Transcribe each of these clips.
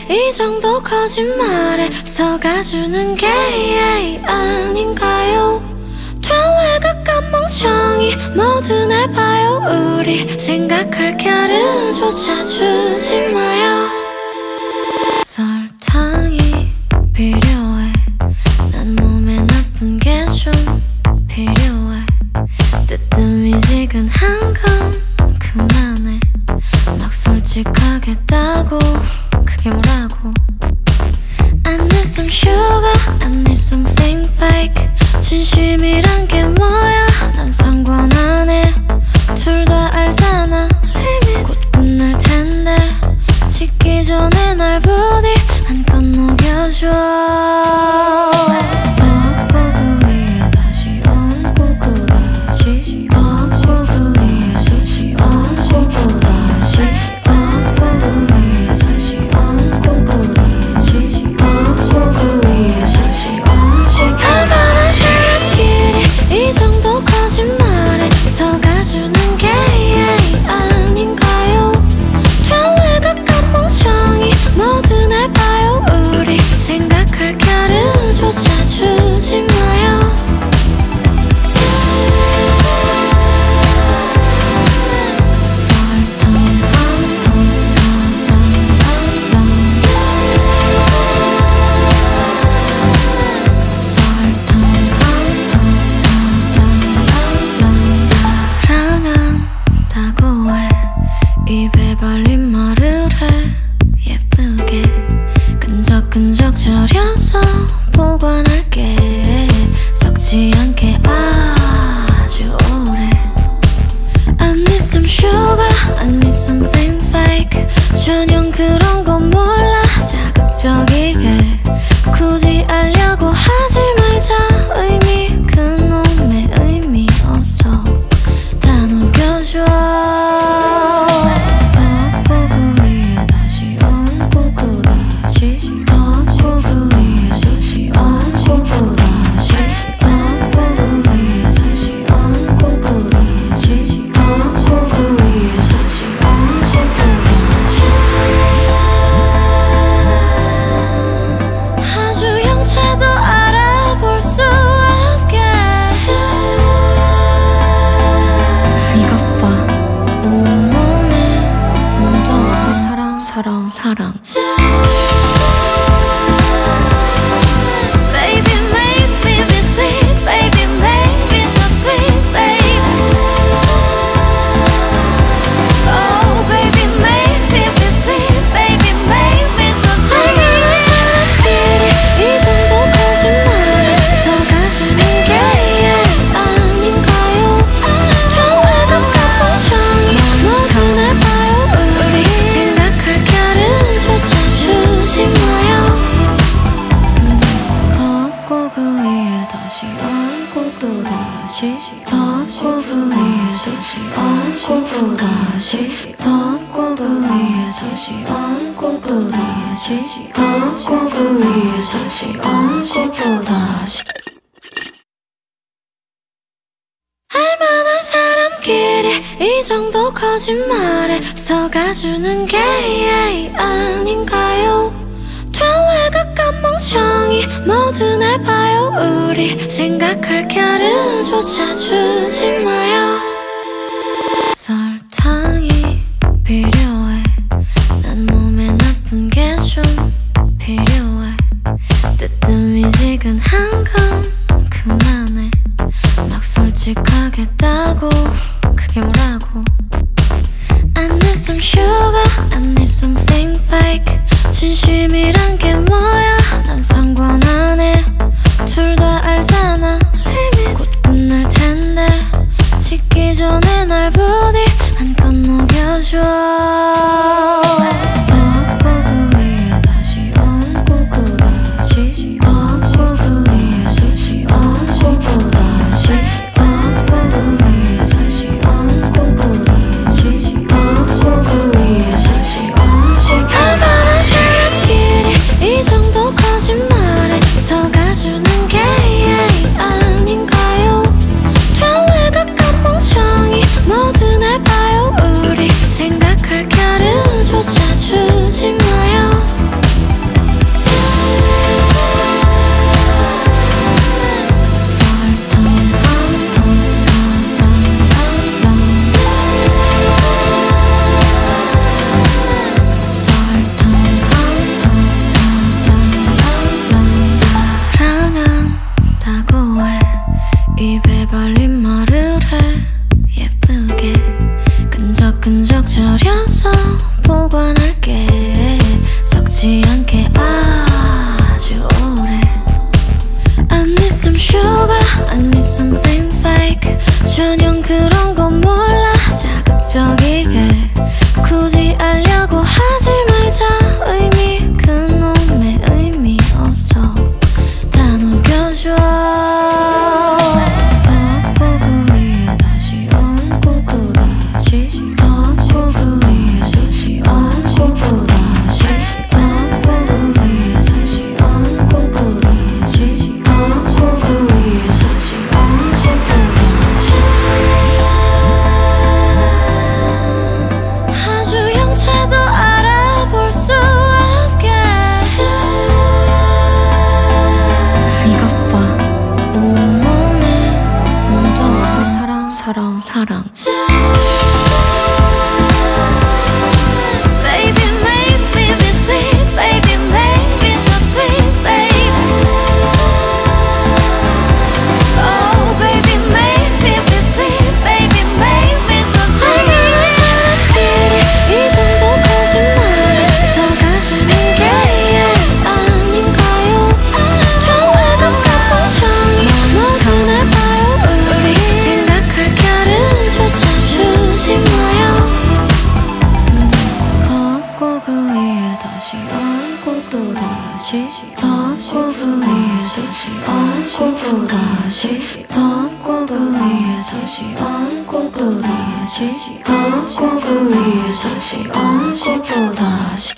이 정도 거짓말에 속아주는 게 아닌가요? 될래 그깟 멍청이 뭐든 해봐요. 우리 생각할 겨를조차 주지 마요. 설탕이 필요해. 난 몸에 나쁜 게 좀 필요해. 뜨뜻미지근한 건 그만해. 막 솔직하겠다고 그게 뭐라고. I need some sugar, I need something fake. 진심이란 게 뭐야 난 상관 안 해. 둘 다 알잖아 곧 끝날 텐데 식기 전에 날 부디 한껏 녹여줘. 덮고 그 위에 다시 얹고 또 다시 덮고 그 위에 다시 얹고 또 다시 덮고 그 위에 다시 얹고 또 다시 덮고 그 위에 다시 얹고. 얼마나 사람끼리 이 정도 거짓말에 속아주는 게 아닌가요? 될래 그깟 멍청이 뭐든 해봐요. 우리 생각할 겨를조차 주지 마요. 사랑한다고 해. 입에 발린 말을 해 예쁘게. 끈적끈적 절여서 보관할게. 썩지 않게 아주 오래. I need some sugar, I need something fake. 전혀 그런 거 몰라 자극적이게. 굳이 알려고 하지 말자. 의미 그놈의 의미 없어. 다 녹여줘. 덮고 그 위에 다시 얹고 또 다시 덮고 그 위에 다시 얹고 또 다시 덮고 그 위에 다시 얹고 또 다시 덮고 그 위에 다시 얹고 또 다시. 아주 형체도 알아볼 수 없게. 이것 봐 온몸에 묻었어. 사랑 사랑 사랑. Baby make me be sweet. Baby make me so sweet baby. Oh baby make me be sweet. Baby make me so sweet. 얼마나 사람끼리 이 정도 거짓말에 속아주는 게 아닌가요? 될래 그깟 멍청이 뭐든 해봐요. 우리 생각할 겨를조차 주지 마요. 덮고 그 위에 다시 얹고 또 다시 덮고 그 위에 다시 얹고 또 다시 덮고 그 위에 다시 얹고 또 다시 덮고 그 위에 다시 얹고 또 다시. 알만한 사람끼리 이 정도 거짓말에 속아주는 게 아닌가요? 될래 그깟 멍청이 뭐든 해봐요. 우리 생각할 겨를조차 주지 마요. 설탕이 필요해. 난 몸에 나쁜 게 좀 필요해. 뜨뜻미지근한 건 그만해. 막 솔직하겠다고 그게 뭐라고. I need some sugar, I need something fake. 진심이란 게 뭐야 난 상관 안 해. 둘 다 알잖아 곧 끝날 텐데 식기 사랑 덮고 그 위에 다시 얹고 또 다시 덮고 그 위에 다시 얹고 또 다시 덮고 그 위에 다시 얹고 또 다시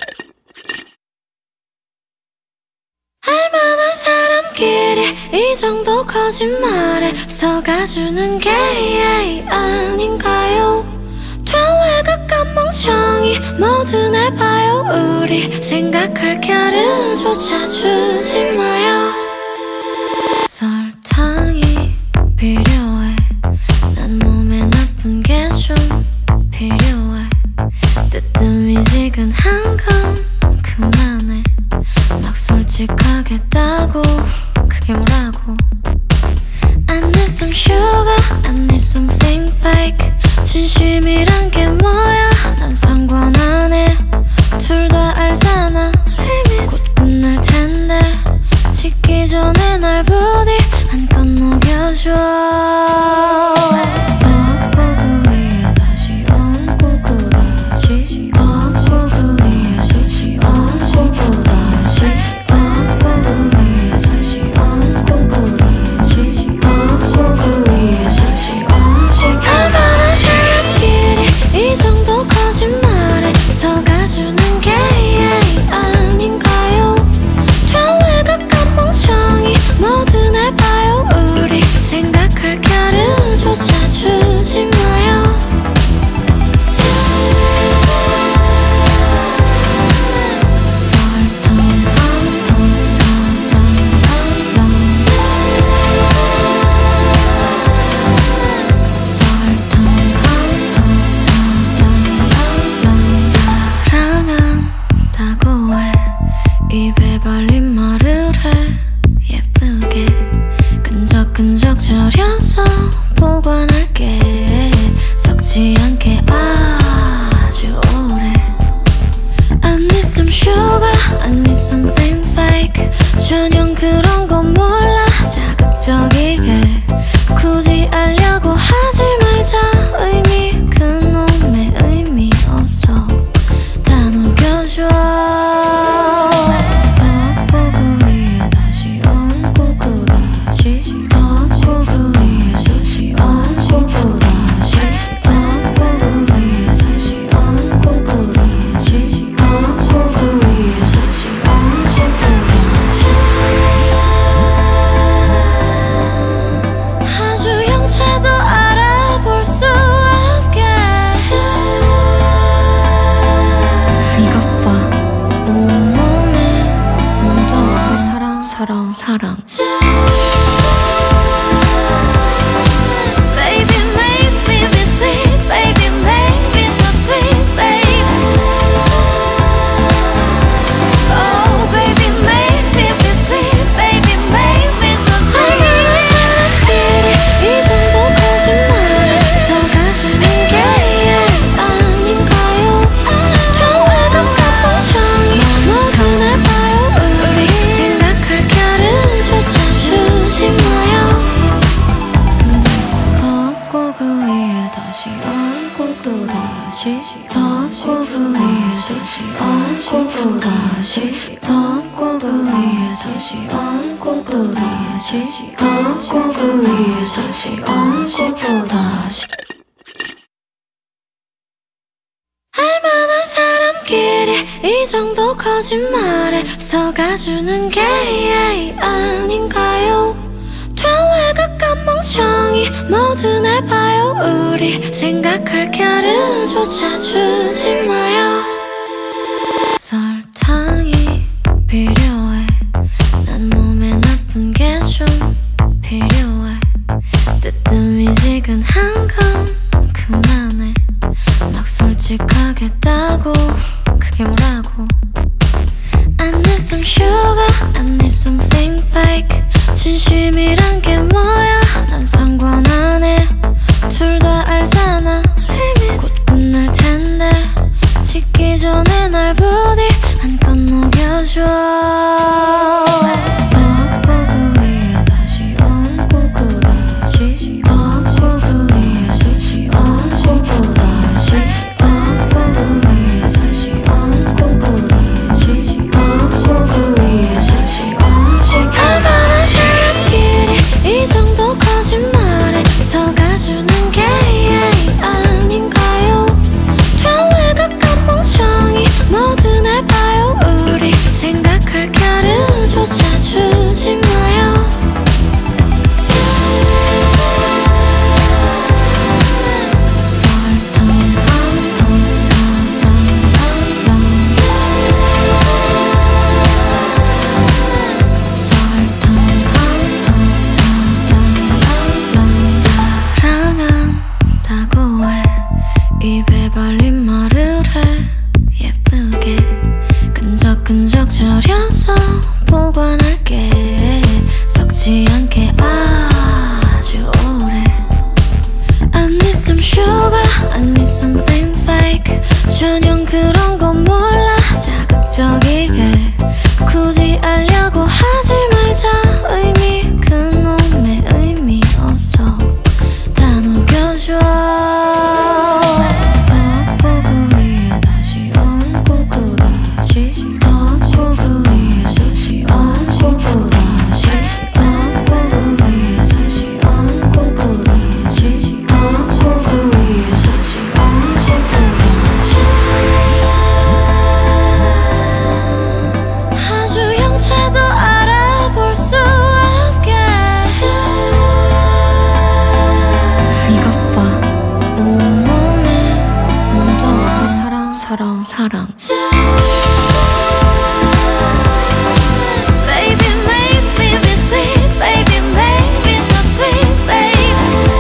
알만한 사람끼리 이 정도 거짓말에 속아주는 게 아닌가요? 퇴외각간 멍청이 뭐든 해봐요. 우리 생각할 겨를조차 주지 마요. 설탕이 필요해. 난 몸에 나쁜 게 좀 필요해. 뜨뜻미지근한 건 그만해. 막 솔직하겠다고 그게 뭐라고. I need some sugar, I need something fake. 진심이란 게 뭐야 난 상관 안 해. 둘 다 알잖아 곧 끝날 텐데 식기 전에 날 부디 한껏 녹여줘. 덮고 그 위에 다시 얹고 또 다시 덮고 그 위에 다시 얹고 또 다시 덮고 그 위에 다시 얹고 또 다시 덮고 그 위에 다시 얹고 알만한 사람끼리 이 정도 거짓말에 속아주는 게 아닌가요? 퇴외각간 멍청이 뭐든 해봐요. 우리 생각할 겨를조차 주지 마요. 설탕 한통 사랑하라. 설탕 한통 사랑하라. 사랑한다고 해. 입에 발린 말을 해. 예쁘게 끈적끈적 절여서 보관할게. 썩지 않게 아주 오래. I need some sugar, I need something fake. 전혀 그런 거 몰라. 자극적이게 굳이 알려고 하지 말자. 의미 그놈의 의미 없어. 다 녹여줘. 덮고 그 위에 다시 얹고 또 다시 덮고 그 위에 다시 얹고 또 다시 덮고 그 위에 다시 얹고 또 다시 덮고 그 위에 다시 얹고 또 다시 아주 형체도 알아볼 수 없게. 이것 봐 온몸에 묻었어. 사랑 사랑 사랑 Baby make me be sweet. Baby make me so sweet baby. Oh baby make me be sweet. Baby make me so sweet. 알만한 사람끼리 이 정도 거짓말에 속아주는 게 아닌가요? 퇴외각간 멍청이 뭐든 해봐요. 우리 생각할 겨를조차 주지 마요. 덮고 그 위에 다시 얹고 또 다시 덮고 그 위에 다시 얹고 또 다시 덮고 그 위에 다시 얹고 또 다시 덮고 그 위에 다시 얹고 또 다시 알만한 사람끼리 이 정도 거짓말에 속아주는 게 아닌가요? 퇴외각간 멍청이 뭐든 해봐요. 우리 생각할 겨를조차 주지 마요. 설탕이 필요해. 난 몸에 나쁜 게 좀 필요해. 뜨뜻미지근한 건 그게 뭐라고. I need some sugar, I need something fake. 진심이란 게 뭐야 난 상관 안 해. 둘 다 알잖아 곧 끝날 텐데 식기 전에 날 부디 한껏 녹여줘. 덮고 그 위에 다시 얹고 또 다시 덮고 그 위에 다시 얹고 또 다시 덮고 그 위에 다시 얹고 또 다시 덮고 그 위에 다시 얹고. 얼마나 사람끼리 이 정도 거짓말에 속아주는 게 아닌가요? 될래 가끔 멍청이 뭐든 해봐요. 우리 생각할 겨를조차 주지 마요. 설탕 한통 사랑하라. 설탕 한통 사랑하라. 사랑한다고 해 입에 발린 말을 해 예쁘게 끈적끈적 저려서 보관할게 썩지 않게 아주 오래. I need some sugar, I need something fake. 전혀 그런 거 몰라 자극적이게 굳이 알려고 하지 말자. 의미 그놈의 의미 없어 다 녹여줘. 덮고 그 위에 다시 얹고 또 다시 덮고 그 위에 다시 얹고 또 다시 덮고 그 위에 다시 얹고 또 다시 덮고 그 위에 다시 얹고 또 다시. 아주 형체도 알아볼 수 없게 이것 봐 온몸에 묻었어. 사랑 사랑 사랑. Baby make me be sweet, baby make me so sweet, baby.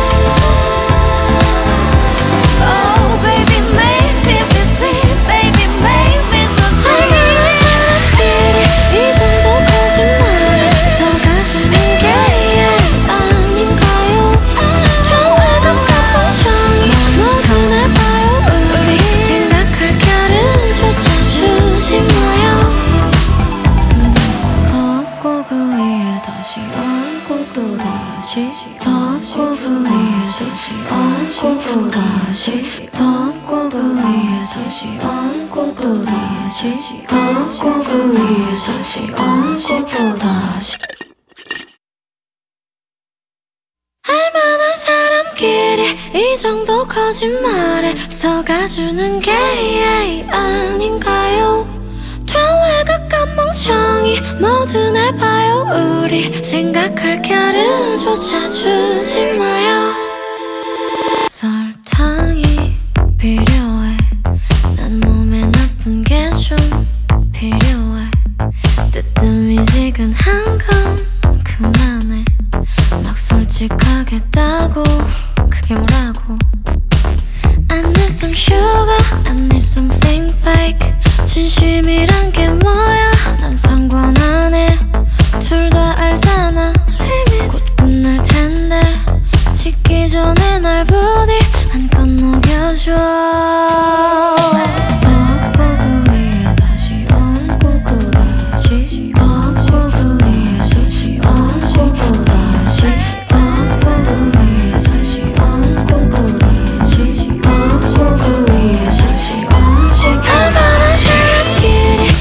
Oh baby make me be sweet, baby make me so sweet. 얼마나 사람끼리 이 정도 거짓말에 속아주는 게 아닌가요? 될래 가끔 멍청이 뭐든 해봐요. 우리 생각할 겨를조차 주지 마요. 덮고 그 위에 다시 얹고 또 다시 덮고 그 위에 다시 얹고 또 다시 덮고 그 위에 다시 얹고 또 다시 덮고 그 위에 다시 얹고 또 다시. 알만한 사람끼리 이 정도 거짓말에 속아주는 게 아닌가요? 될래 가끔 멍청이 뭐든 해봐요. 우리 생각할 겨를조차 주지 마요. 설탕이 필요해 난 몸에 나쁜 게 좀 필요해. 뜨뜻미지근한 건 그만해 막 솔직하겠다고 그게 뭐라고. I need some sugar, I need something fake. 진심이란 게 뭐야 난 상관 안 해. 둘 다 알잖아 곧 끝날 텐데 식기 전에 날 부디 한껏 녹여줘. 덮고 그 위에 다시 얹고 또 다시 덮고 그 위에 다시 얹고 또 다시 덮고 그 위에 다시 얹고 또 다시 덮고 그 위에 다시 얹고. 얼마나 사람끼리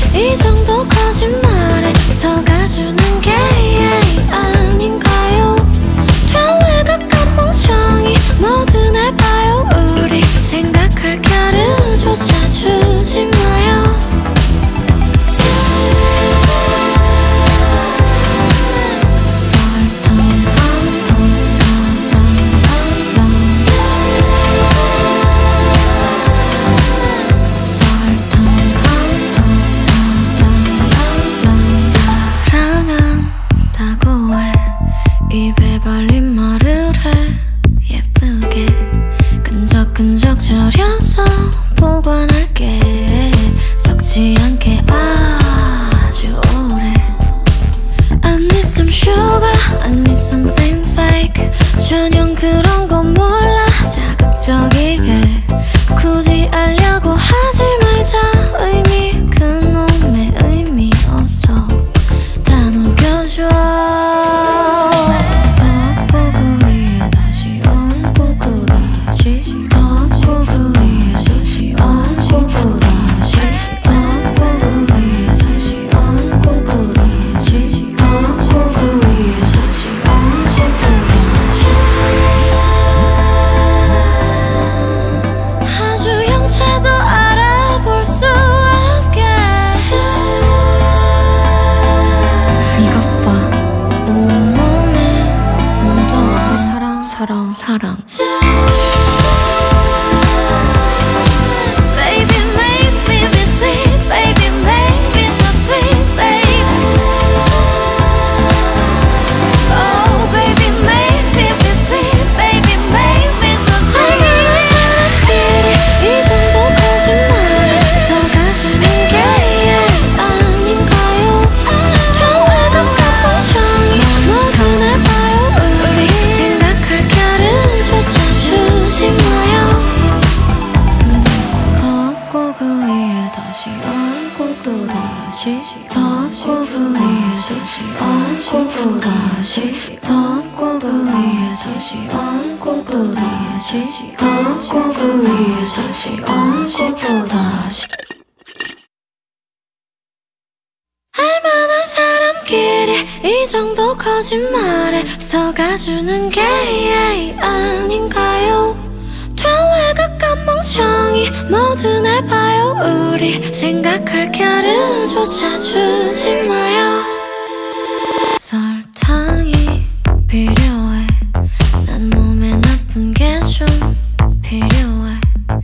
사랑 덮고 그 위에 다시 얹고 또 다시 덮고 그 위에 다시 얹고 또 다시 덮고 그 위에 다시 얹고 또 다시 알만한 사람끼리 이 정도 거짓말에 속아주는 게 아닌가요? 될래 그깟 멍청이 뭐든 해봐요 우리 생각할 겨를 조차 주지 마요 설탕이 필요해 난 몸에 나쁜 게 좀 필요해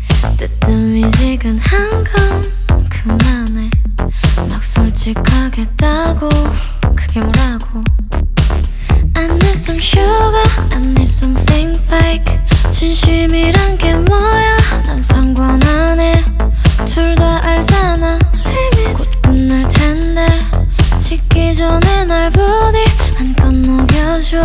뜨뜻미지근한 건 그만해 막 솔직하겠다고 그게 뭐라고 I need some sugar I need something fake 진심이란 게 뭐야 난 상관 안 해 둘 다 알잖아 곧 끝날 텐데 식기 전에 날 부디 한껏 녹여줘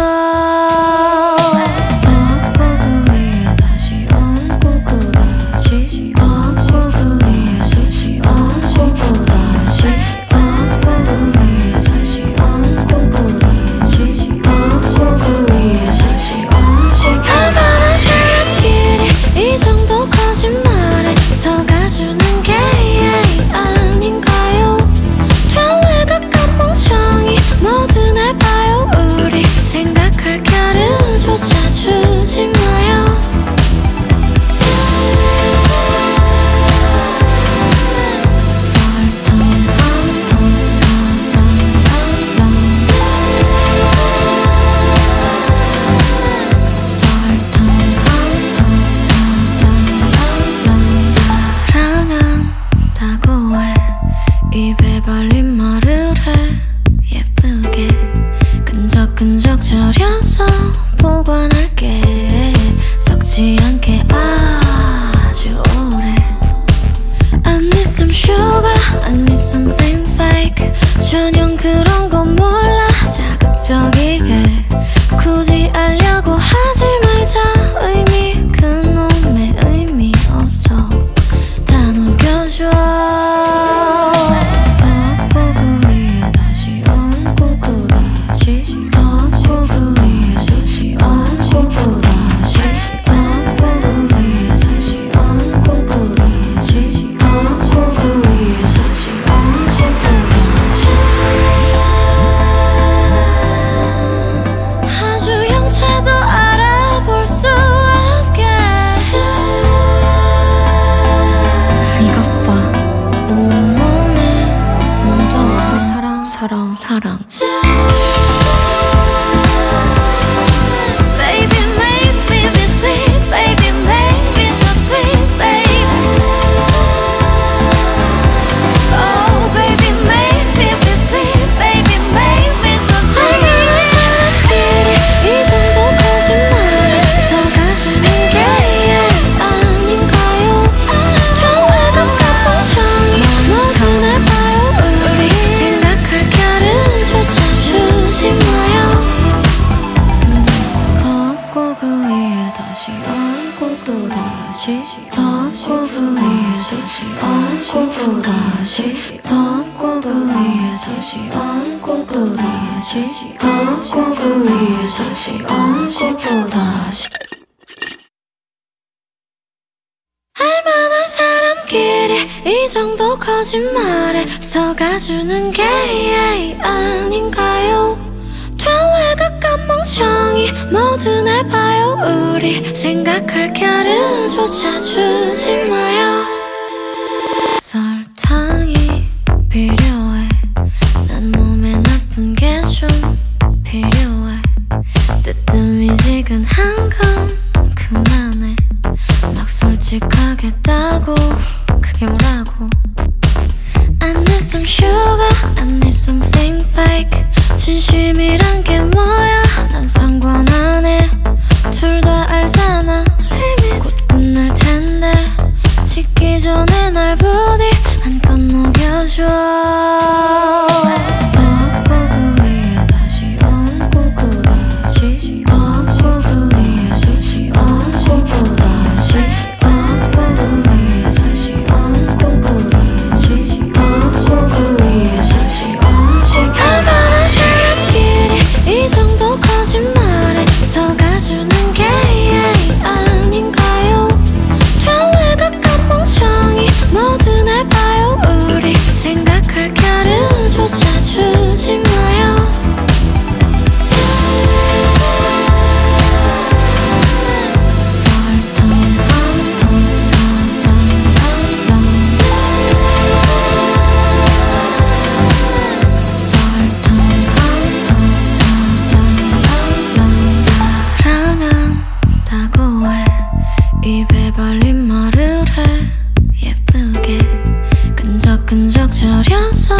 덮고 그 위에 다시 얹고 또 다시 덮고 그 위에 다시 얹고 또 다시 덮고 그 위에 다시 얹고 또 다시 덮고 그 위에 다시 얹고 알만한 사람끼리 이 정도 거짓말에 속아주는 게 아닌가요? 될래 그깟 멍청이 뭐든 해봐요 우리 생각할 겨를 조차 주지 마요 설탕 한통 사랑하라 설탕 한통 사랑하라 사랑한다고 해 입에 발린 말을 해 예쁘게 끈적끈적 저려서 보관할게 썩지 않게 아주 오래 I need some sugar I need something fake 전혀 그런 거 몰라 자극적이게 굳이 알려고 하지 말자 의미 그놈의 의미 없어 다 녹여줘 덮고 그 위에 다시 얹고 또 다시 덮고 그 위에 다시 얹고 또 다시 덮고 그 위에 다시 얹고 또 다시 덮고 그 위에 다시 얹고 또 다시 아주 형체도 알아볼 수 없게 이것 봐 온몸에 묻었어 사랑 사랑 사랑 Baby make me be sweet Baby make me so sweet baby Oh baby make me be sweet Baby make me so sweet 알만한 사람끼리 이 정도 거짓말에 속아주는 게 아닌가요? 될래 그깟 멍청이 뭐든 해봐요 우리 생각할 겨를 조차 주지 마요 덮고 그 위에 다시 얹고 또 다시 덮고 그 위에 다시 얹고 또 다시 덮고 그 위에 다시 얹고 또 다시 덮고 그 위에 다시 얹고 또 다시 알만한 사람끼리 이 정도 거짓말에 속아주는 게 아닌가요? 될래 그깟 멍청이 뭐든 해봐요 우리 생각할 겨를 조차 주지 마요 설탕이 필요해 난 몸에 나쁜 게 좀 필요해 뜨뜻미지근한 건 진심이란 게 뭐야 난 상관 안 해. 둘 다 알잖아 이미 곧 끝날 텐데. 식기 전에 날 부디 한껏 녹여줘. 덮고 그 위에 다시 얹고 또 다시 덮고 그 위에 다시 얹고 또 다시 덮고 그 위에 다시 얹고 또 다시 덮고 그 위에 다시 얹고. 얼마나 사람끼리 이 정도 거짓말에 속아주는 게 아닌가요? 될래 그깟 멍청이 뭐든 해봐요. 우리 생각할 겨를조차 주지 마요. 설탕 한통 사랑하라. 설탕 한통 사랑하라. 사랑한다고 해 입에 발린 말을 해 예쁘게 끈적끈적 절여서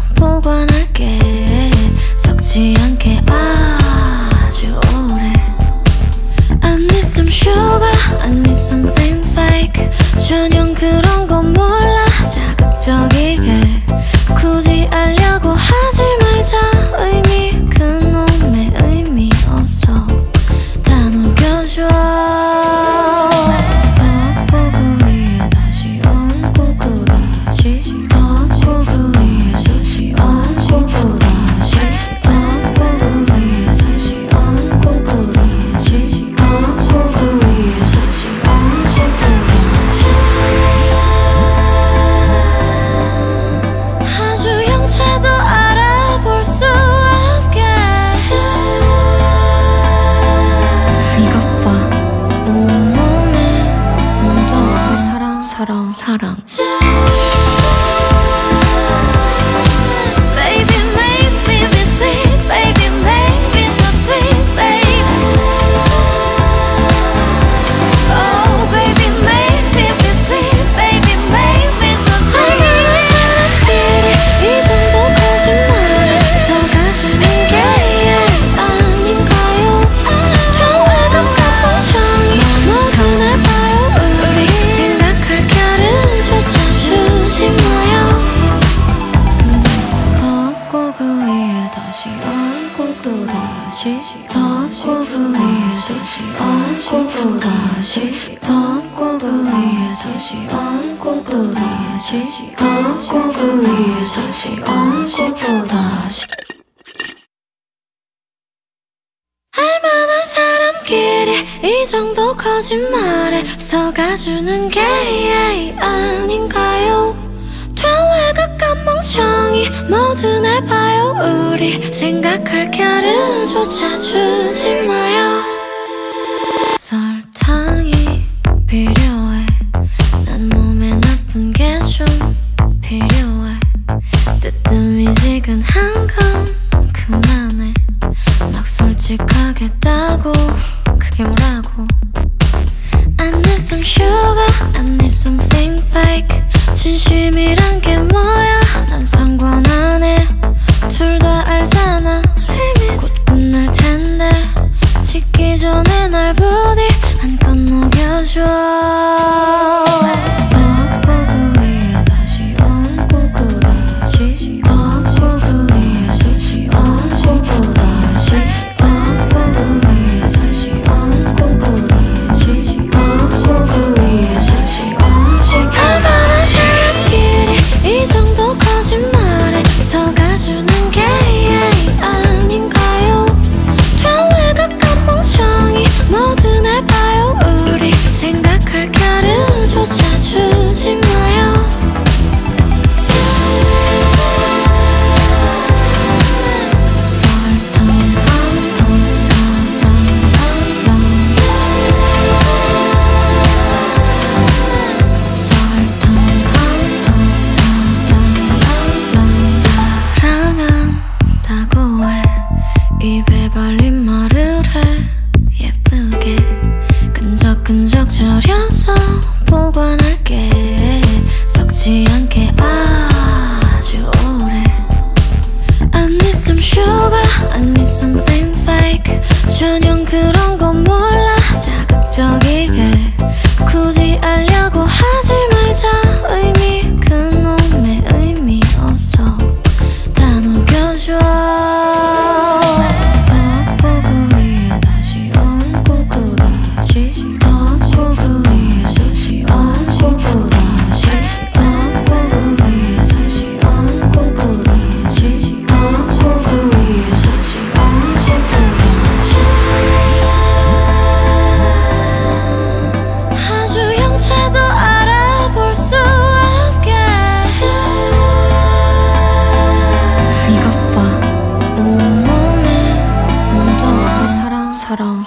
보관할게. 썩지 않게 아주 오래. I need some sugar, I need something fake. 전혀 그런 거 몰라 자극적이게. 굳이 알려고 하지 말자. 의미 그놈의 의미 없어. 다 녹여줘. 덮고 그 위에 다시 얹고 또 다시 덮고 그 위에 다시 얹고 또 다시 덮고 그 위에 다시 얹고 또 다시 덮고 그 위에 다시 얹고 또 다시. 아주 형체도 알아볼 수 없게. 이것 봐 온몸에 묻었어. 사랑 사랑 사랑. Baby make me be sweet. Baby make me so sweet. Baby oh baby make me be sweet. Baby make me so sweet. 얼마나 사람끼리 이 정도 거짓말에 속아주는 게 아닌가요? 될래 그깟 멍청이 뭐든 해봐요. 우리 생각할 겨를조차 주지 마요. 덮고 그 위에 다시 얹고 또 다시 덮고 그 위에 다시 얹고 또 다시 덮고 그 위에 다시 얹고 또 다시 덮고 그 위에 다시 얹고 또 다시. 알만한 사람끼리 이 정도 거짓말에 속아주는 게 아닌가요? 될래 그깟 멍청이 뭐든 해봐요. 우리 생각할 겨를조차 주지 마요. 설탕이 필요해. 난 몸에 나쁜 게 좀 필요해. 뜨뜻미지근한 건 그만해. 막 솔직하겠다고 그게 뭐라고. I need some sugar, I need something fake. 진심이란 게 뭐야 난 상관 안 해. 둘 다 알잖아 이미 곧 끝날 텐데.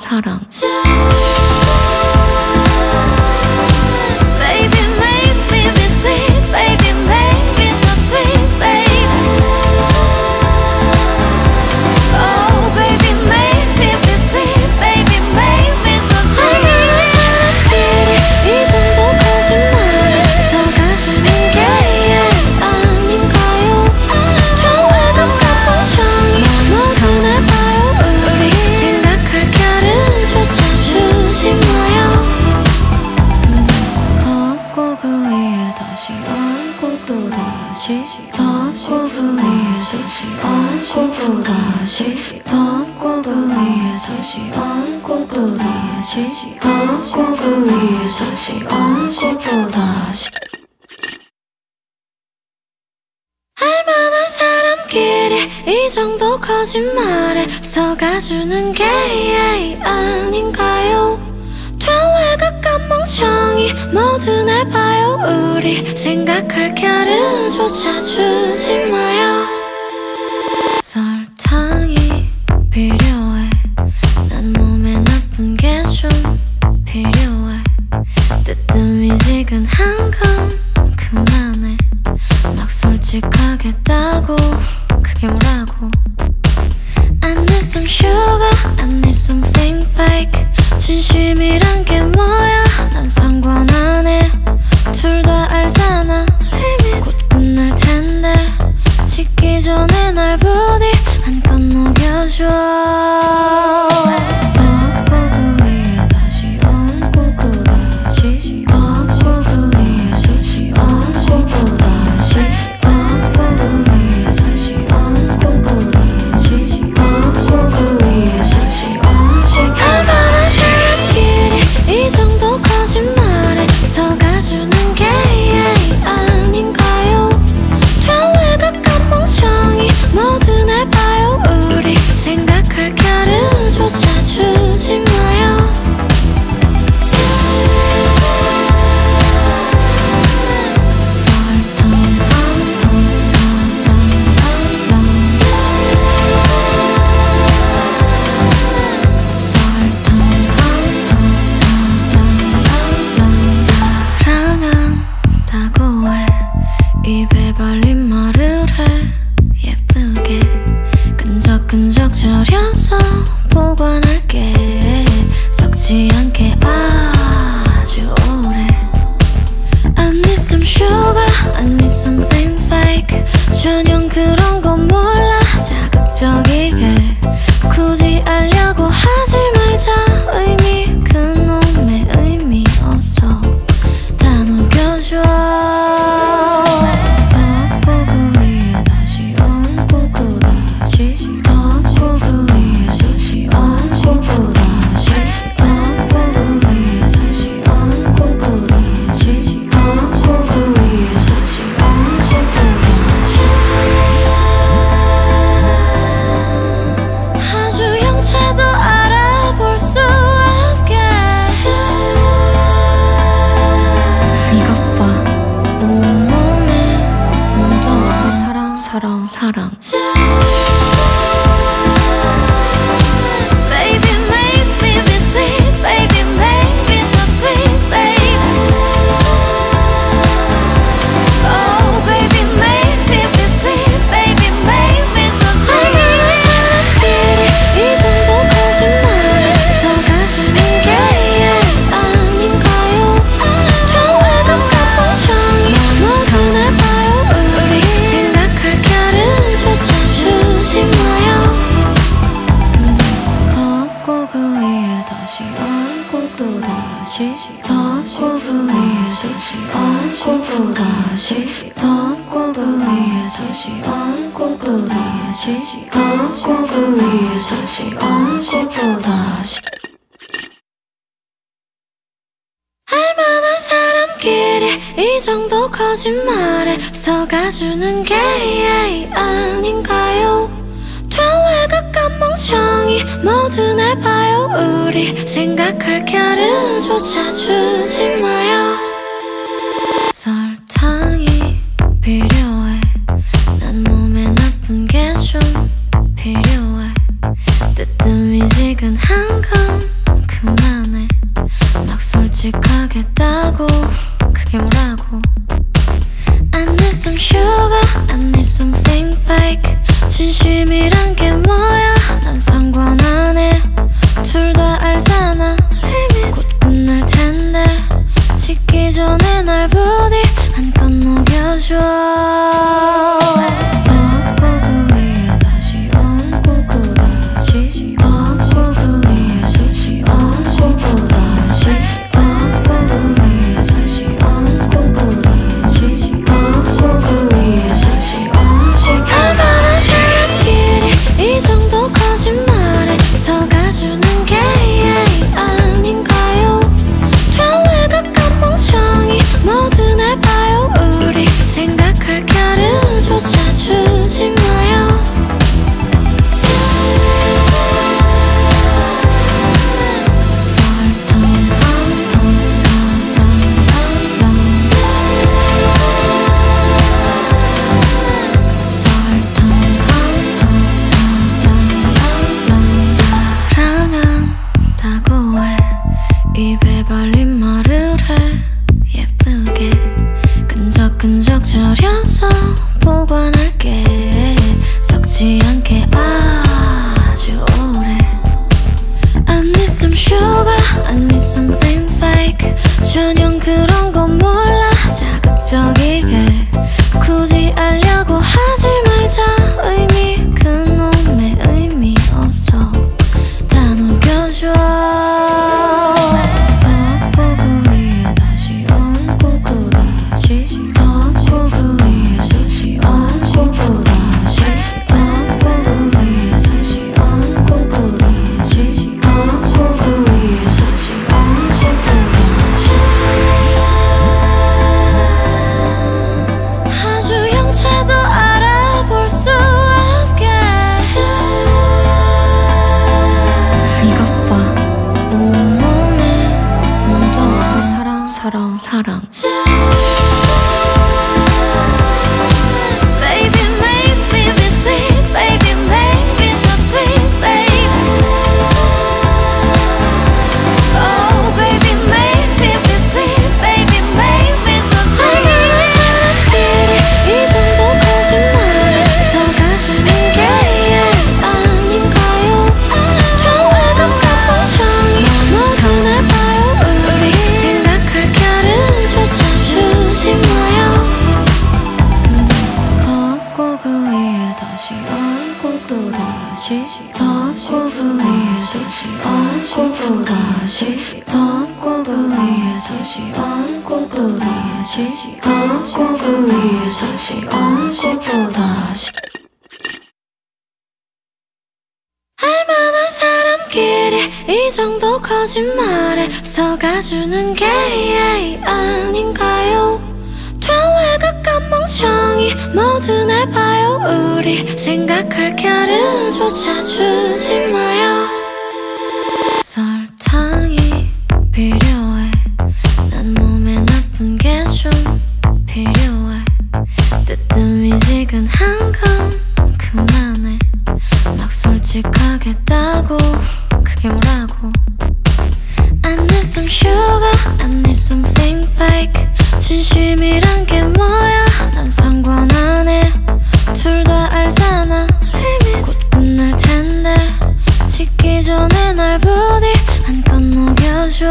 사랑 덮고 그 위에 다시 얹고 또 다시 덮고 그 위에 다시 얹고 또 다시 덮고 그 위에 다시 얹고 또 다시 알만한 사람끼리 이 정도 거짓말에 속아주는 게 아닌가요? 될래극한 멍청이 뭐든 해봐요 우리 생각할 겨를 조차 주지 마요 설탕이 필요해 난 몸에 나쁜 게 좀 필요해 뜨뜻미지근한 건 그만해 막 솔직하겠다고 그게 뭐라고 I need some sugar I need something fake 진심이란 게 뭐야 난 상관 안 해 둘 다 알잖아 곧 끝날 텐데 식기 전에 날 부디 한껏 녹여줘 덮고 그 위에 다시 얹고 또 다시 덮고 그 위에 다시 얹고 또 다시 덮고 그 위에 다시 얹고 또 다시 덮고 그 위에 다시 얹고 알만한 사람끼리 이 정도 거짓말에 속아주는 게 아닌가요? 될래극한 멍청이 뭐든 해봐요 우리 생각할 겨를 조차 주지 마요 설탕 한통 사랑 설탕 한통 사랑한다고 해 입에 발린 말을 해 예쁘게 끈적끈적 저려서 보관할게 썩지 않게 아주 오래 I need some sugar I need something fake 전혀 그런 거 몰라 자극적이게 굳이 알려고 하지 말자 의미 그놈의 의미 없어 다 녹여줘 덮고 그 위에 다시 얹고 또 다시 덮고 그 위에 다시 얹고 또 다시 덮고 그 위에 다시 얹고 또 다시 덮고 그 위에 다시 얹고 또 다시 아주 형체도 알아볼 수 없게 이것 봐 온몸에 묻었어 사랑 사랑 사랑 Baby make me be sweet Baby make me so sweet baby Oh baby make me be sweet Baby make me so sweet 알만한 사람끼리 이 정도 거짓말에 속아주는 게 아닌가요? 될래극한 멍청이 뭐든 해봐요 우리 생각할 겨를 조차 주지 마요 덮고 그 위에 다시 얹고 또 다시 덮고 그 위에 다시 얹고 또 다시 덮고 그 위에 다시 얹고 또 다시 덮고 그 위에 다시 얹고 또 다시 알만한 사람끼리 이 정도 거짓말에 속아주는 게 아닌가요? 될래극한 멍청이 뭐든 해봐요 우리 생각할 겨를 조차 주지 마요 설탕이 필요해 난 몸에 나쁜 게 좀 필요해 뜨뜻미지근한 건 섞지 않게 아주 오래. I need some sugar, I need something fake. 전혀 그런 거 몰라 자극적이게 굳이 알려고 하지 말자. 의미 그놈의 의미 없어 다 녹여줘. 덮고 그 위에 다시 얹고 또 다시 덮고 그 위에 다시 얹고 또 다시 덮고 그 위에 다시 얹고 또 다시 덮고 그 위에 다시 얹고 또 다시. 아주 영체도 알아볼 수 없게. 이것 봐 온몸에 묻었어. 사랑 사랑 사랑. Baby make me be sweet, baby make me so sweet, baby. Oh baby make me be sweet, baby make me so sweet. 사람끼리 이 정도 거짓말에 속아주는 게 아닌가요? 정외감과 멍청이 모두 날 봐요. 우리 생각할 겨를조차 주지 마요. 덮고 그 위에 다시 얹고 또 다시 덮고 그 위에 다시 얹고 또 다시 덮고 그 위에 다시 얹고 또 다시 덮고 그 위에 다시 얹고 또 다시. 알만한 사람끼리 이 정도 거짓말에 속아주는 게 아닌가요? 될래극한 멍청이 모두 날 봐요. 우리 생각할 겨를조차 주지 마요. 설탕이 필요해. 난 몸에 나쁜 게 좀 필요해. 뜨뜻미지근한 건 그만해. 막 솔직하겠다고 그게 뭐라고. I need some sugar, I need something fake. 진심이란 게 뭐야 난 상관 안 해. 둘 다 알잖아 limit 곧 끝날 텐데. 식기 전에 날 부디 한껏 녹여줘.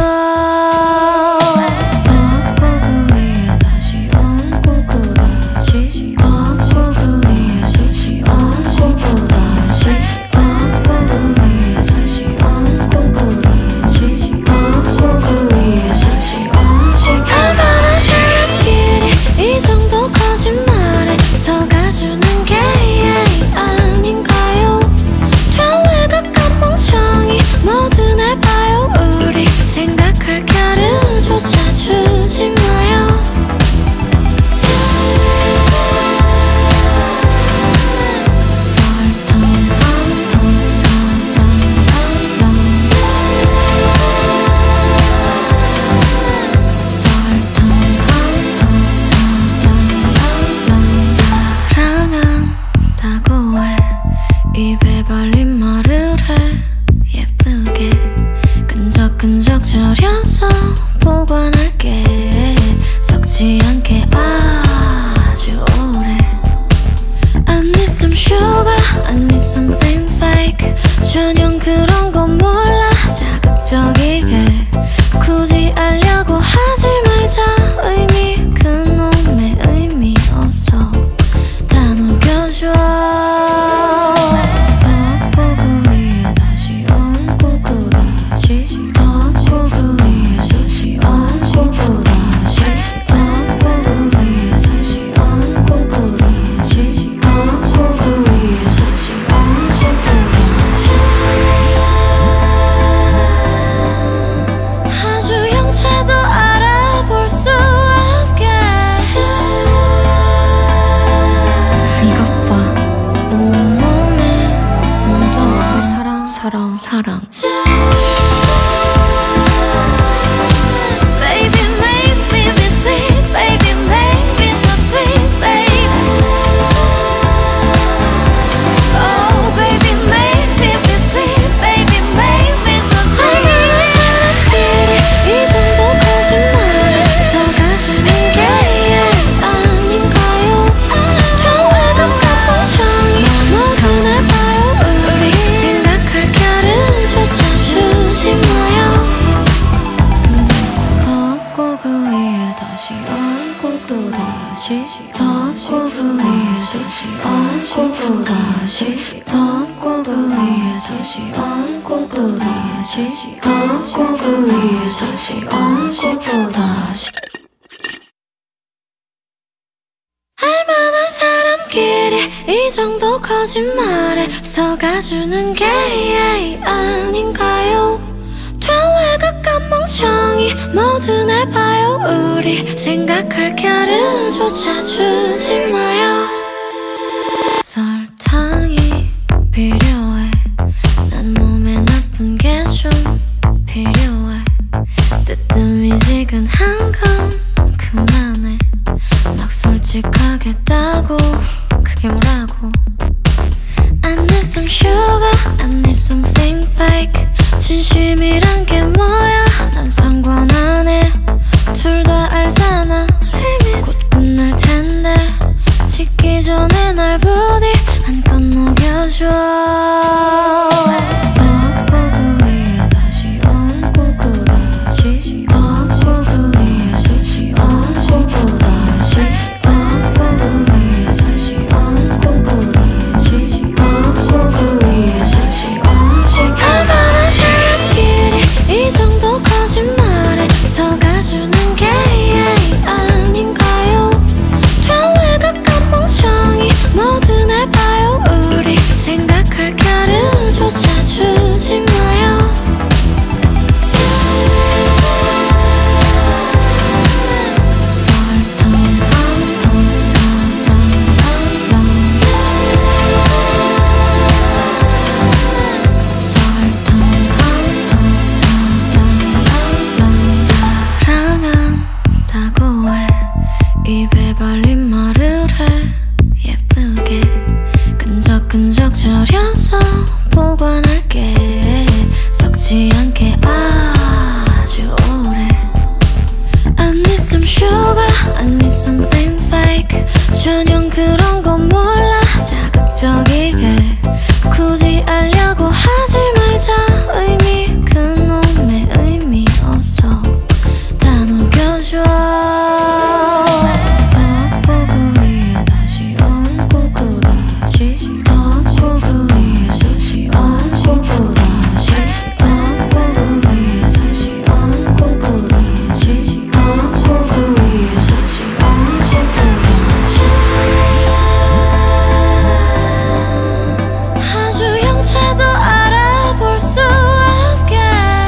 덮고 그 위에 다시 얹고 또 다시 덮고 그 위에 다시 얹고 또 다시 덮고 그 위에 다시 얹고 또 다시 덮고 그 위에 다시 얹고. 알만한 사람끼리 이 정도 거짓말에 속아주는 게 아닌가요? 될래극한 멍청이 모두 날 봐요. 우리 생각할 겨를조차 주지 마요. 설탕 한통 사랑하라. 설탕 한통 사랑하라. 사랑한다고 해. 입에 발린 말을 해 예쁘게. 끈적끈적 저려서 보관할게. 섞지 않게 아주 오래. I need some sugar, I need something fake. 전혀 그런 거 몰라 자극적이게 굳이 알려고 하지 말자. 의미 그놈의 의미 없어 다 녹여줘. 덮고 그 위에 다시 얹고 또 다시 덮고 그 위에 다시 얹고 또 다시 덮고 그 위에 다시 얹고 또 다시 덮고 그 위에 다시 얹고 또 다시. 아주 영체도 알아볼 수 없게. 이것 봐 온몸에 묻었어. 사랑 사랑 사랑. Baby make me be sweet, baby make me so sweet, baby. Oh baby make me be sweet, baby make me so sweet. 알만한 사람끼리 이 정도 거짓말에 속아주는 게 아닌가요? 될래극한 멍청이 모두 얹고 다시 덮고 그 위에 다시 얹고 또 다시 덮고 그 위에 다시 얹고 또 다시 알만한 사람끼리 이 정도 거짓말에 속아주는 게 아닌가요? 될래 그깟 멍청이 뭐든 해봐요. 우리 생각할 겨를조차 주지 마요. 설탕이 필요해. 난 몸에 나쁜 게 좀 필요해. 뜨뜻미지근한 건 그만해. 막 솔직하겠다고 그게 뭐라고. I need some sugar, I need something fake. 진심이란 게 뭐야 난 상관 안 해. 둘 다 알잖아 limit 곧 끝날 텐데 식기 전에 날 부디 한껏 녹여줘. 덮고 그 위에 다시 얹고 또 다시 덮고 그 위에 다시 얹고 또 다시 덮고 그 위에 다시 얹고 또 다시 덮고 그 위에 다시 얹고. 알만한 사람끼리 이 정도 거짓말에 속아주는 게 아닌가요? 될래 그깟 멍청이 뭐든 해봐요. 우리 생각할 겨를조차 주지 마요. 설탕 한통 사랑하라. 설탕 한통 사랑하라. 사랑한다고 해. 입에 발린 말을 해. 예쁘게 끈적끈적 절여서 보관할게. 썩지 않게 아주 오래. I need some sugar, I need something fake. 전혀 그런 건 몰라. 자극적이게 굳이 알려고 하지 말자. 의미 그놈의 의미 없어. 다 녹여줘. 덮고 그 위에 다시 얹고 또 다시 덮고 그 위에 다시 얹고 또 다시 덮고 그 위에 다시 얹고 또 다시 덮고 그 위에 다시 얹고 또 다시. 아주 형체도 알아볼 수 없게.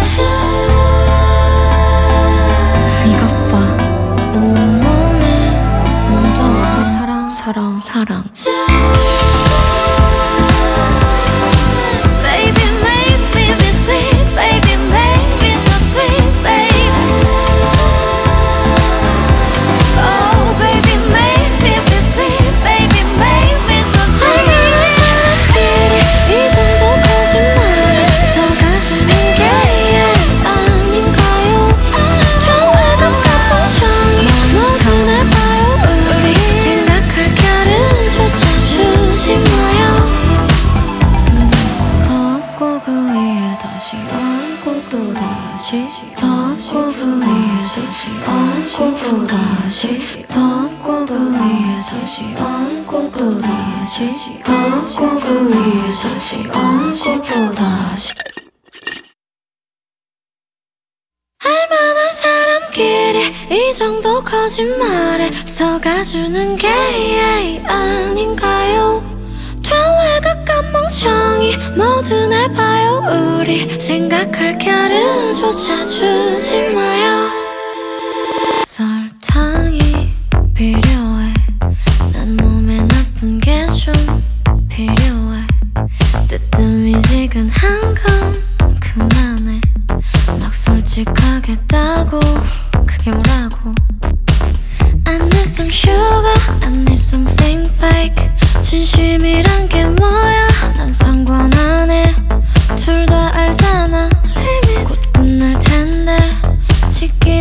이것 봐 온몸에 묻었어. 사랑 사랑 사랑. Baby make me be sweet. Baby make me so sweet baby. Oh baby make me be sweet. Baby make me so sweet. 알만한 사람끼리 이 정도 거짓말에 속아주는 게 아닌가요? 될래 그깟 멍청이 뭐든 해봐요. 우리 생각할 겨를조차 주지 마요. 덮고 그 위에 다시 얹고 또 다시 덮고 그 위에 다시 얹고 또 다시 덮고 그 위에 다시 얹고 또 다시 덮고 그 위에 다시 얹고 또 다시. 알만한 사람끼리 이 정도 거짓말에 속아주는 게 아닌가요? 될래 그깟 멍청이 뭐든 해봐요. 우리 생각할 겨를조차 주지 마요. 설탕이 필요해. 난 몸에 나쁜 게 좀 필요해. 뜨뜻미지근한 건 그만해. 막 솔직하겠다고 그게 뭐라고. I need some sugar, I need something fake. 진심이란 게 뭐야 난 상관 안 해. 둘 다 알잖아 limit 곧 끝날 텐데 식기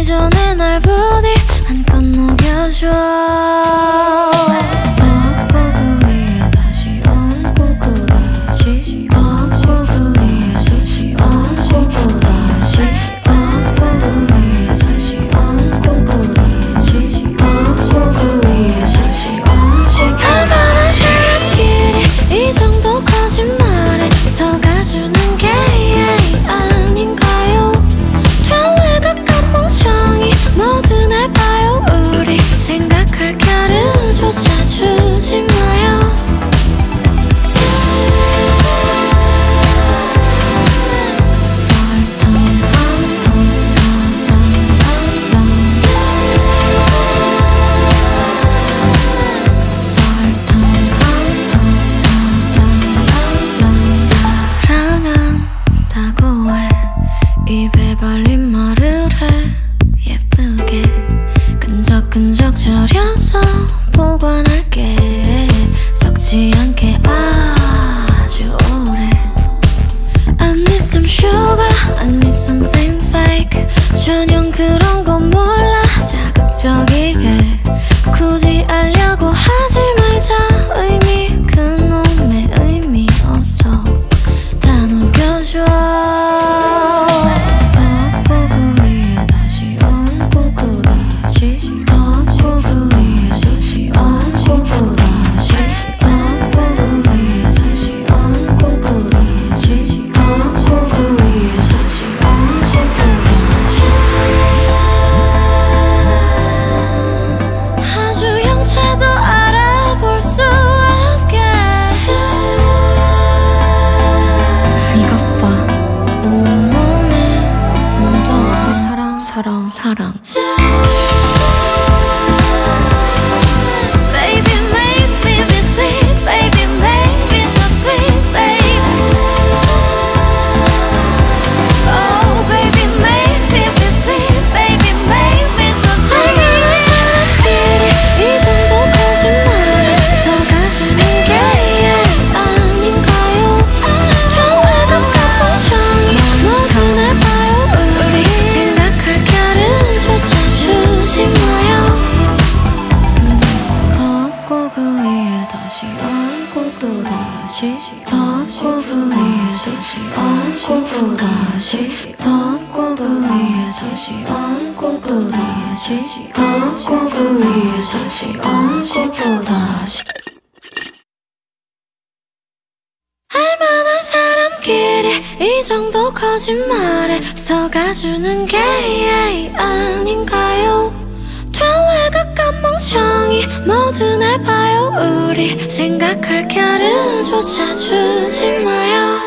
않게 아주 오래 I need some sugar, I need something fake 전혀 그런 건 몰라 자극적이게 굳이 알려고 하지 말자 의미 그놈의 의미 없어 다 녹여줘 덮고 그 위에 다시 얹고 또 다시 덮고 그 위에 다시 얹고 또 다시 덮고 그 위에 다시 얹고 또 다시 덮고 그 위에 다시 얹고 또 다시 아주 형체도 알아볼 수 없게 이것 봐 온몸에 묻었어 사랑 사랑 사랑 Baby make me be sweet Baby make me so sweet baby Oh baby make me be sweet Baby make me so sweet 사람끼리 이 정도 거짓말에 속아주는 게 아닌가요 정외감과 멍청이 모두 내봐요 우리 생각할 겨를조차 주지 마요 덮고 그 위에 다시 얹고 또 다시 덮고 그 위에 다시 얹고 또 다시 덮고 그 위에 다시 얹고 또 다시 덮고 그 위에 다시 얹고 또 다시 알만한 사람끼리 이 정도 거짓말에 속아주는 게 아닌가요 될래극한 멍청이 모두 내봐요 우리 생각할 겨를조차 주지 마요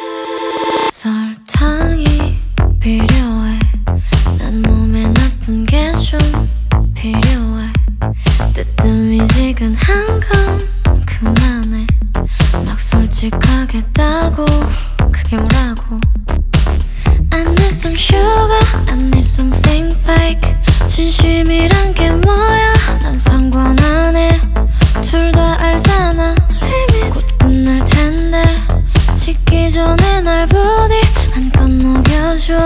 설탕이 필요해 난 몸에 나쁜 게 좀 필요해 뜨뜻미지근한 건 그만해 막 솔직하겠다고 그게 뭐라고 I need some sugar, I need something fake 진심이란 게 뭐야 난 상관 안 해 둘 다 알잖아 곧 끝날 텐데 식기 전에 날 부디 한껏 녹여줘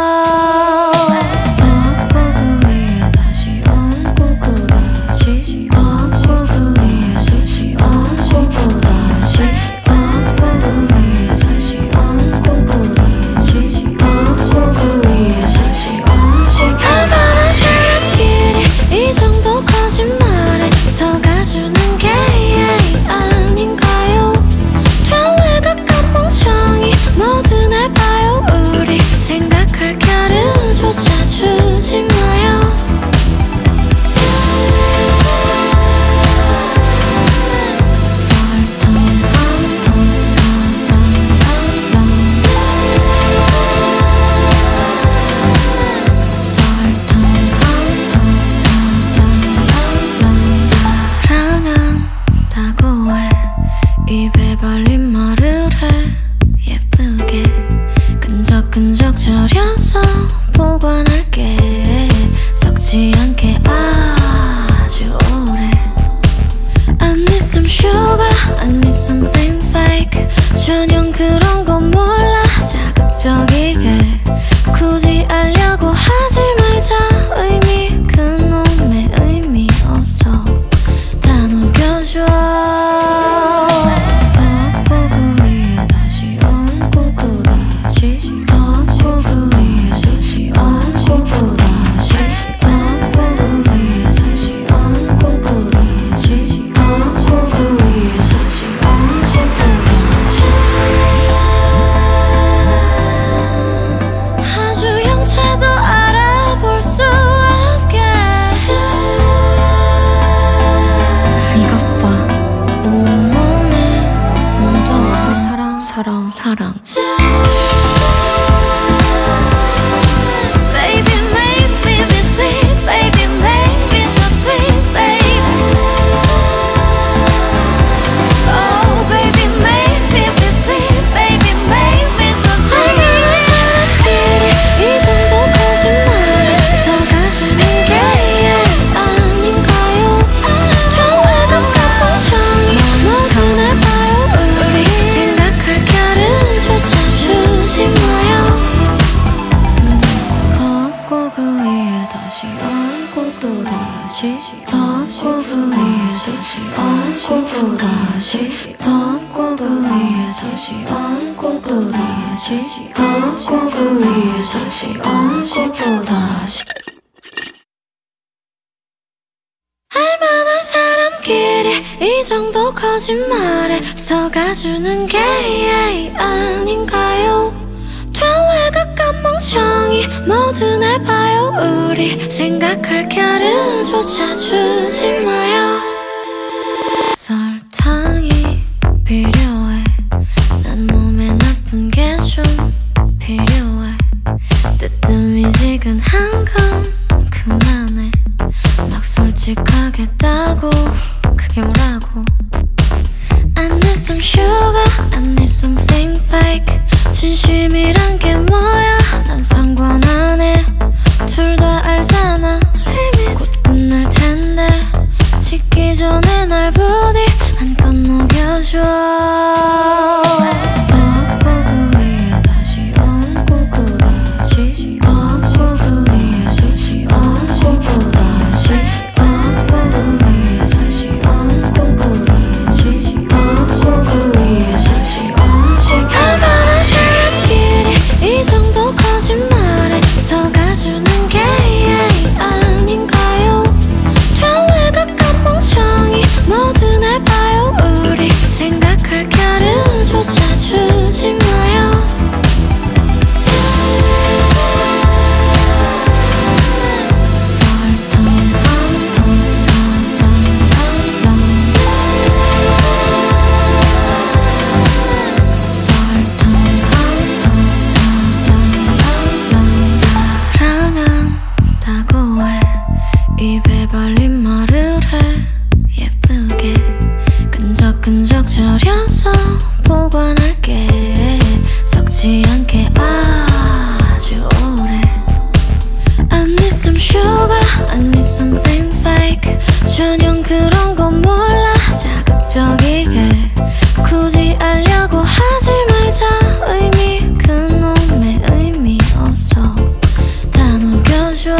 덮고 그 위에 다시 얹고 또 다시 덮고 그 위에 다시 얹고 또 다시 덮고 그 위에 다시 얹고 또 다시 덮고 그 위에 다시 얹고 알만한 사람끼리 이 정도 거짓말에 속아주는 게 아닌가요 될래극한 멍청이 모두 내봐요 우리 생각할 겨를조차 주지 마요 설탕 한통 사랑하라 설탕 한통 사랑하라 사랑한다고 해 입에 발린 말을 해 예쁘게 끈적끈적 절여서 보관할게 썩지 않게 아주 오래 I need some sugar, I need something fake 전혀 그런 건 몰라 자극적이게 굳이 알려고 하지 말자 의미 그놈의 의미 없어 다 녹여줘 덮고 그 위에 다시 얹고 또 다시 덮고 그 위에 다시 얹고 또 다시 덮고 그 위에 다시 얹고 또 다시 덮고 그 위에 다시 얹고 또 다시 아주 형체도 알아볼 수 없게 이것 봐 온몸에 묻었어 사랑 사랑 사랑 Baby make me be sweet Baby make me so sweet baby Oh baby make me be sweet Baby make me so sweet 알만한 사람끼리 이 정도 거짓말에 속아주는 게 아닌가요 될래극한 멍청이 모두 내봐요 다시 얹고 또 다시 덮고 그 위에 다시 얹고 또 다시 알만한 사람끼리 이 정도 거짓말에 속아주는 게 아닌가요? 될래각간 멍청이 뭐든 해봐요. 우리 생각할 겨를조차 주지 마요. 설탕이 필요해. 난 몸에 나쁜 게 좀 필요해. 뜨뜻미지근한 건 그만해. 막 솔직하겠다고 그게 뭐라고. I need some sugar, I need something fake. 진심이란 게 뭐야 난 상관 안 해. 둘 다 알잖아 곧 끝날 텐데 식기 전에 날 부디 한껏 녹여줘. 덮고 그 위에 다시 얹고 또 다시 덮고 그 위에 다시 얹고 또 다시 덮고 그 위에 다시 얹고 또 다시 덮고 그 위에 다시 얹고 알만한 사람끼리 이 정도 거짓말에 속아주는 게 아닌가요? 될래각간 멍청이 뭐든 해봐요. 우리 생각할 겨를조차 주지 마요. 설탕 한통 사랑하라. 설탕 한통 사랑하라. 사랑한다고 해. 입에 발린 말을 해. 예쁘게 끈적끈적 절여서 보관할게. 썩지 않게 아주 오래. I need some sugar, I need something fake. 전혀 그런 건 몰라. 자극적이게 굳이 알려고 하지 말자. 의미 그놈의 의미 없어. 다 녹여줘.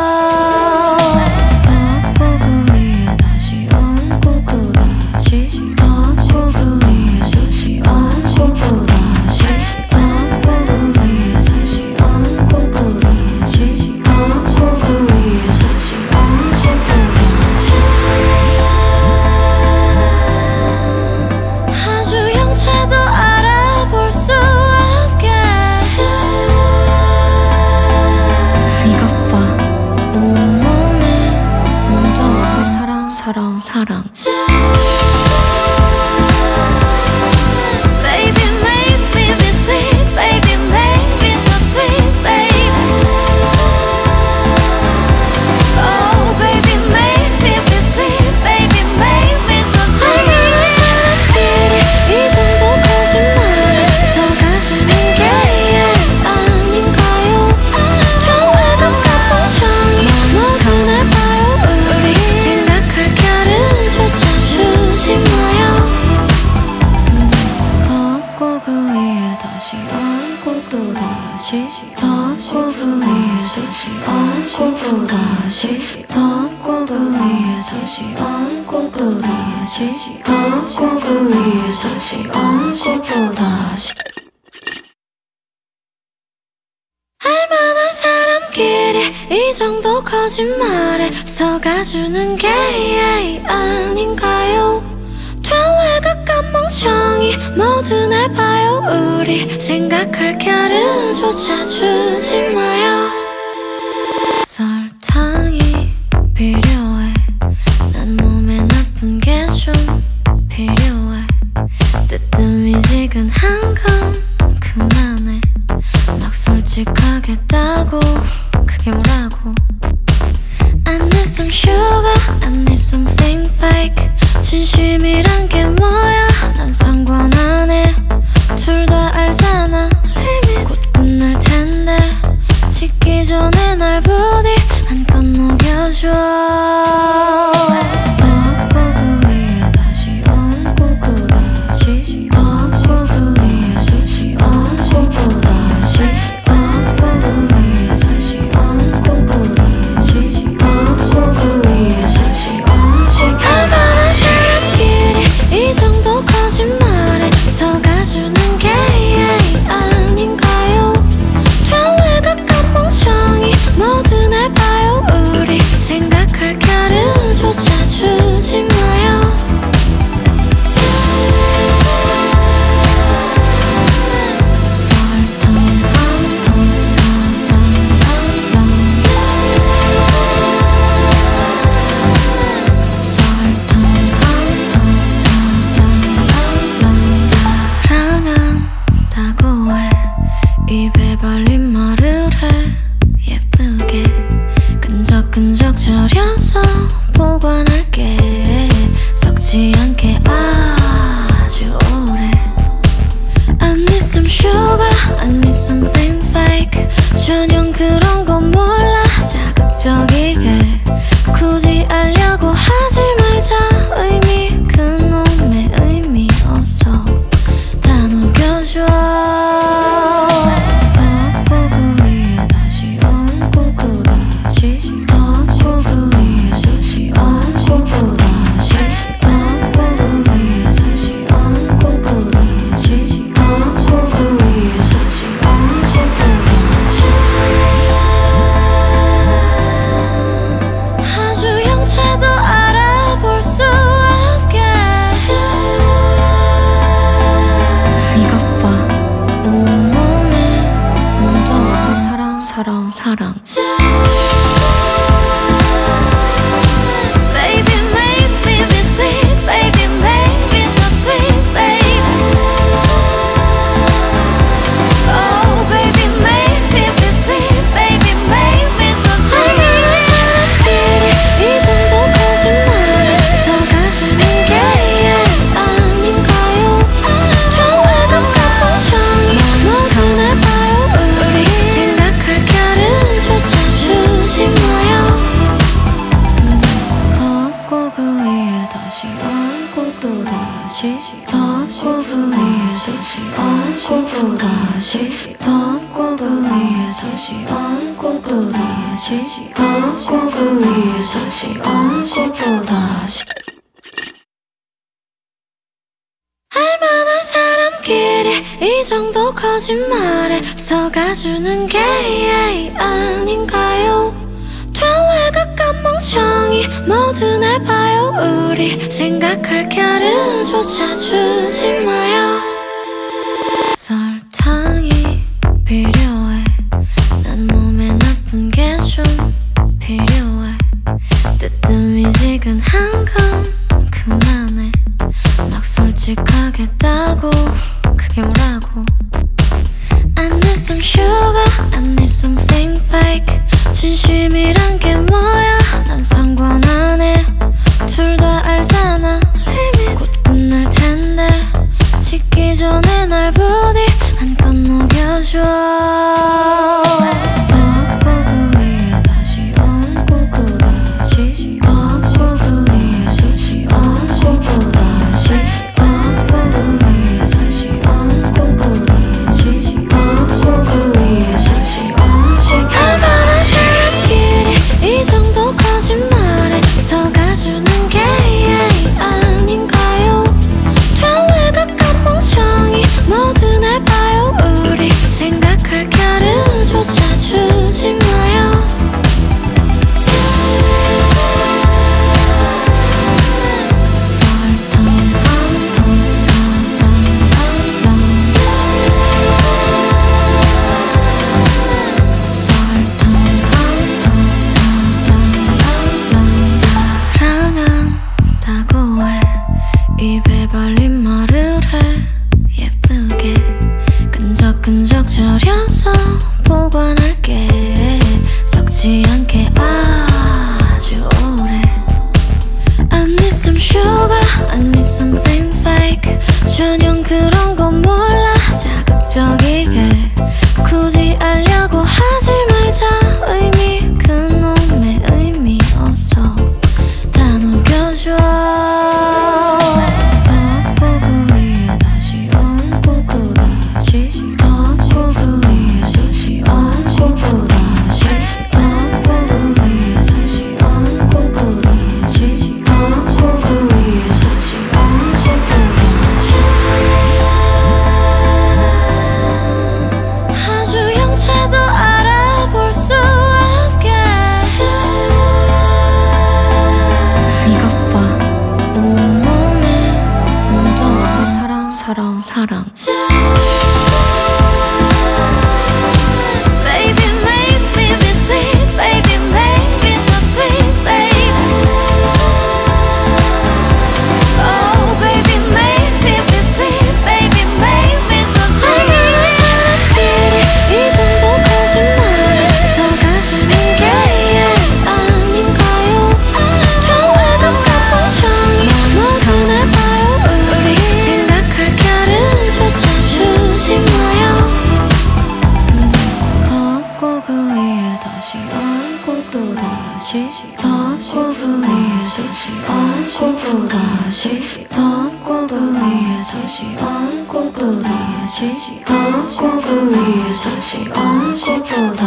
덮고 그 위에 다시 얹고 또 다시 덮고 그 위에 다시 얹고 또 다시 덮고 그 위에 다시 얹고 또 다시 덮고 그 위에 다시 얹고 또 다시 아주 형체도 알아볼 수 없게. 이것 봐 온몸에 묻었어. 사랑 사랑 사랑. Baby make me be sweet. Baby make me so sweet baby. Oh baby make me be sweet. Baby make me so sweet. 알만한 사람끼리 이 정도 거짓말에 속아주는 게 아닌가요? 될래각간 멍청이 뭐든 해봐요. 우리 생각할 겨를조차 주지 마요. 덮고 그 위에 다시 얹고 또 다시 덮고 그 위에 다시 얹고 또 다시 덮고 그 위에 다시 얹고 또 다시 덮고 그 위에 다시 얹고 또 다시 알만한 사람끼리 이 정도 거짓말에 속아주는 게 아닌가요? 될래각간 멍청이 뭐든 해봐요. 우리 생각할 겨를조차 주지 마요. 설탕이 필요해. 난 몸에 나쁜 게 좀 필요해. 뜨뜻미지근한 건 그만해. 막 솔직하겠다고 그게 뭐라고. I need some sugar, I need something fake. 진심이란 게 뭐야 난 상관 안 해. 둘 다 알잖아 곧 끝날 텐데 식기 덮고 그 위에 다시 얹고 또 다시 덮고 그 위에 다시 얹고 또 다시 덮고 그 위에 다시 얹고 또 다시 알만한 사람끼리 이 정도 거짓말에 속아주는 게 아닌가요? 될래각간 멍청이 뭐든 해봐요. 우리 생각할 겨를조차 주지 마요. 설탕이 필요해. 난 몸에 나쁜 게 좀 필요해. 뜨뜻미지근한 건 그만해. 막 솔직하겠다고 그게 뭐라고. I need some sugar, I need something fake. 진심이란 게 뭐야 난 상관 안 해. 둘 다 알잖아 곧 끝날 텐데 식기 전에 날 부디 한껏 녹여줘. 덮고 그 위에 다시 얹고 또 다시 덮고 그 위에 다시 얹고 또 다시 덮고 그 위에 다시 얹고 또 다시 덮고 그 위에 다시 얹고 알만한 사람끼리 이 정도 거짓말에 속아주는 게 아닌가요? 될래각간 멍청이 뭐든 해봐요. 우리 생각할 겨를조차 주지 마요. 설탕 한통 사랑하라. 설탕 한통 사랑하라. 사랑한다고 해. 입에 발린 말을 해. 예쁘게 끈적끈적 절여서 보관할게. 썩지 않게 아주 오래. I need some sugar, I need something fake. 전혀 그런 거 몰라. 자극적이게 굳이 알려고 하지 말자. 의미 그놈의 의미 없어. 다 녹여줘. 덮고 그 위에 다시 얹고 또 다시 덮고 그 위에 다시 얹고 또 다시 덮고 그 위에 다시 얹고 또 다시 덮고 그 위에 다시 얹고 또 다시 아주 형체도 알아볼 수 없게. 이것 봐 온몸에 묻었어. 사랑 사랑 사랑. Baby make me be sweet. Baby make me so sweet. Baby oh baby make me be sweet. Baby make me so sweet. 알만한 사람끼리 이 정도 거짓말에 속아주는 게 아닌가요? 될래각간 멍청이 뭐든 해봐요. 우리 생각할 겨를조차 주지 마요. 덮고 그 위에 다시 얹고 또 다시 덮고 그 위에 다시 얹고 또 다시 덮고 그 위에 다시 얹고 또 다시 덮고 그 위에 다시 얹고 또 다시